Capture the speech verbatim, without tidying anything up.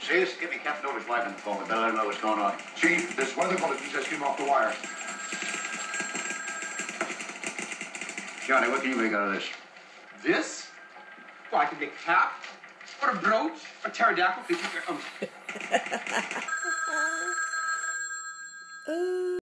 Chase, give me Captain Otis live on the phone. We better let him know what's going on. Chief, this weather bulletin just came off the wire. Johnny, what can you make out of this? This? Well, I can make a cap, or a brooch, a pterodactyl. Um,